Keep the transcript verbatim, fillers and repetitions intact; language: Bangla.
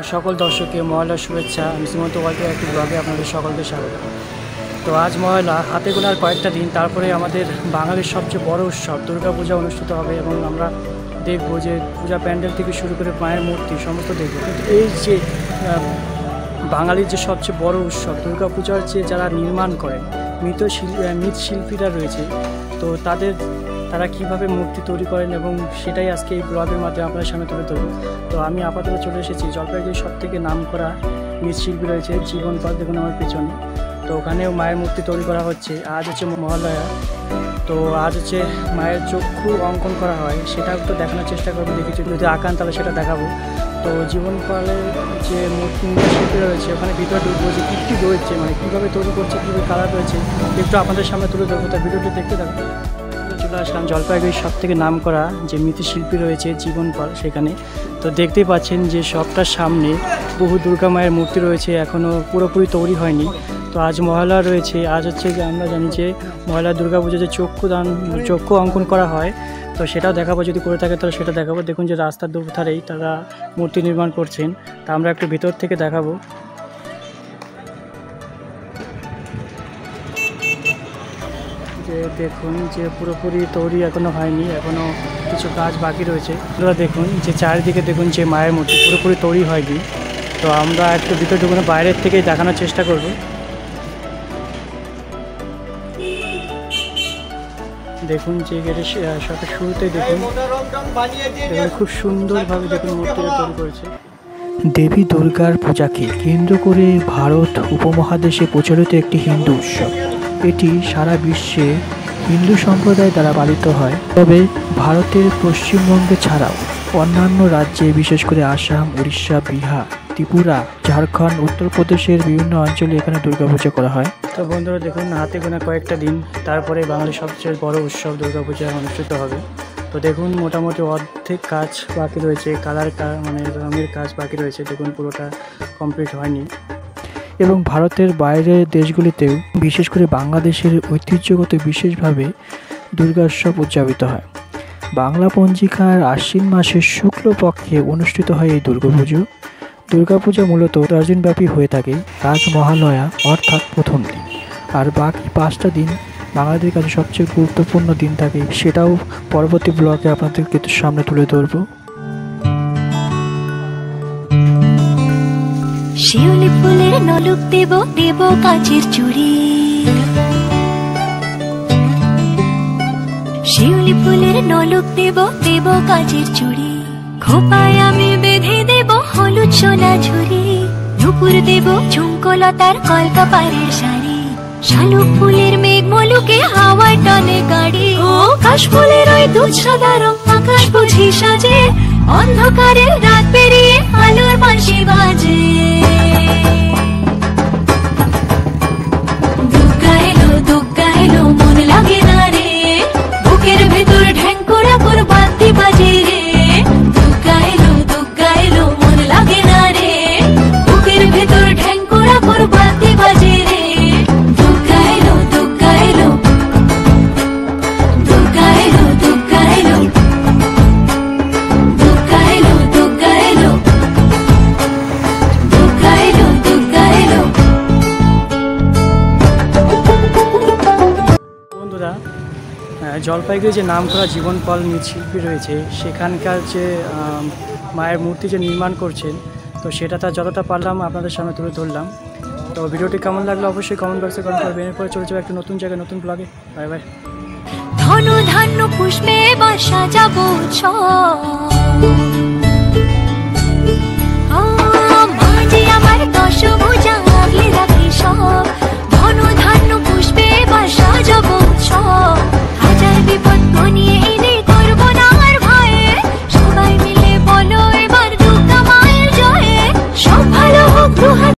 সকল দর্শককে মহালয়ার শুভেচ্ছা। আমি শ্রীমন্ত ওয়ার্ল্ডের একটি ব্লগে আপনাদের সকলকে স্বাগত। তো আজ মহালয়া, হাতে গোনার কয়েকটা দিন, তারপরে আমাদের বাঙালির সবচেয়ে বড় উৎসব দুর্গা পূজা অনুষ্ঠিত হবে এবং আমরা দেখবো যে পূজা প্যান্ডেল থেকে শুরু করে মায়ের মূর্তি সমস্ত দেখবো। কিন্তু এই যে বাঙালির যে সবচেয়ে বড় উৎসব দুর্গা পূজার যে যারা নির্মাণ করেন মৃত শিল্পী মৃৎশিল্পীরা রয়েছে, তো তাদের তারা কীভাবে মূর্তি তৈরি করেন এবং সেটাই আজকে এই ব্লগের মাধ্যমে আপনাদের সামনে তুলে ধরব। তো আমি আপাতত চলে এসেছি জলপাইগুড়ির সব থেকে নাম করা মৃৎশিল্পী রয়েছে জীবন পাল, দেখুন আমার পিছনে। তো ওখানেও মায়ের মূর্তি তৈরি করা হচ্ছে। আজ হচ্ছে মহালয়া, তো আজ হচ্ছে মায়ের চক্ষু অঙ্কন করা হয়, সেটা একটু দেখানোর চেষ্টা করবো। দেখেছি যদি আঁকান তাহলে সেটা দেখাবো। তো জীবন পালের যে মূর্তি শিল্পী রয়েছে ওখানে ভিতরে ঢুকবো যে কী কী রয়েছে, মানে কীভাবে তৈরি করছে, কীভাবে কালার রয়েছে, একটু আপনাদের সামনে তুলে ধরবো। তার ভিডিওটি দেখতে থাকবো। চলে আসলাম জলপাইগুড়ির সব থেকে নাম করা যে মৃৎশিল্পী রয়েছে জীবন পাল, সেখানে। তো দেখতেই পাচ্ছেন যে সবটার সামনে বহু দুর্গা মায়ের মূর্তি রয়েছে, এখনও পুরোপুরি তৈরি হয়নি। তো আজ মহালয়া রয়েছে। আজ হচ্ছে আমরা জানি যে মহালয়া দুর্গা পুজো যে চক্ষু দান চক্ষু অঙ্কন করা হয়, তো সেটাও দেখাবো। যদি করে থাকে তাহলে সেটা দেখাবো। দেখুন যে রাস্তার দুধারেই তারা মূর্তি নির্মাণ করছেন, তা আমরা একটু ভিতর থেকে দেখাবো। যে দেখুন যে পুরোপুরি তৈরি এখনও হয়নি, এখনও কিছু কাজ বাকি রয়েছে। আপনারা দেখুন যে চারিদিকে দেখুন যে মায়ের মূর্তি পুরোপুরি তৈরি হয়নি। তো আমরা একটু ভিতর ঢুকুন, বাইরের থেকেই দেখানোর চেষ্টা করব। দেখুন যে গেটের সবটা শুরুতেই দেখুন দেখুন খুব সুন্দরভাবে দেখুন মূর্তিটা তৈরি করেছে। দেবী দুর্গার পূজাকে কেন্দ্র করে ভারত উপমহাদেশে প্রচলিত একটি হিন্দু উৎসব। এটি সারা বিশ্বে হিন্দু সম্প্রদায় দ্বারা পালিত হয়, তবে ভারতের পশ্চিমবঙ্গে ছাড়াও অন্যান্য রাজ্যে, বিশেষ করে আসাম, উড়িষ্যা, বিহার, ত্রিপুরা, ঝাড়খণ্ড, উত্তরপ্রদেশের বিভিন্ন অঞ্চলে এখানে দুর্গাপূজা করা হয়। তো বন্ধুরা দেখুন হাতে গোনা কয়েকটা দিন, তারপরে বাঙালির সবচেয়ে বড় উৎসব দুর্গাপূজা অনুষ্ঠিত হবে। তো দেখুন মোটামুটি অর্ধেক কাজ বাকি রয়েছে, কালার মানে রঙের কাজ বাকি রয়েছে। দেখুন পুরোটা কমপ্লিট হয়নি। এবং ভারতের বাইরের দেশগুলিতেও, বিশেষ করে বাংলাদেশের ঐতিহ্যগত বিশেষভাবে দুর্গা উৎসব উদযাপিত হয়। বাংলা পঞ্জিকার আশ্বিন মাসের শুক্লপক্ষে অনুষ্ঠিত হয় এই দুর্গাপুজো। দুর্গাপূজা মূলত দশ দিনব্যাপী হয়ে থাকে। আজ মহালয়া অর্থাৎ প্রথম দিন, আর বাকি পাঁচটা দিন বাঙালিদের কাছে সবচেয়ে গুরুত্বপূর্ণ দিন থাকে, সেটাও পরবর্তী ব্লগে আপনাদেরকে সামনে তুলে ধরব। শিউলি ফুলের নলুক দেব দেব কাচের চুড়ি, শিউলি ফুলের নলুক দেব দেব কাচের চুড়ি, খোপায় আমি বেঁধে দেব হলুদ সোনা ঝুড়ি, নুপুর দেব ঝুমকলতার কলকাপাড়ের শাড়ি, শালুক ফুলের মেঘ মলুকে হাওয়ার টানে গাড়ি, ও কাশ ফুলের ওই দুধ সাদা রং আকাশ বুঝি সাজে, অন্ধকারের রাত পেরিয়ে আলোর বাঁশি বাজে। দুর্গা এলো দুর্গা এলো মন লাগে না রে, বুকের ভেতর ঢ্যাঙ্করা পর বাতি বাজে রে। দুর্গা এলো দুর্গা এলো মন লাগে না রে, বুকের ভেতর ঢ্যাঙ্করা পর বাতি বাজে রে। দুর্গা এলো দুর্গা এলো দুর্গা এলো দুর্গা এলো দুর্গা এলো দুর্গা এলো দুর্গা এলো দুর্গা এলো। বন্ধুরা জলপাইগুড়ি যে নাম করা জীবন পাল মৃৎশিল্পী রয়েছে, সেখানকার যে মায়ের মূর্তি যে নির্মাণ করছেন, তো সেটা তার যতটা পারলাম আপনাদের সামনে তুলে ধরলাম। তো ভিডিওটি কেমন লাগলো অবশ্যই কমেন্ট বক্সে কমেন্ট করবেন। এরপরে চলে যাবে একটা নতুন জায়গায় নতুন ব্লগে। Bye bye. ধনু ধান্য পুষ্পে বা সাজাবো ছ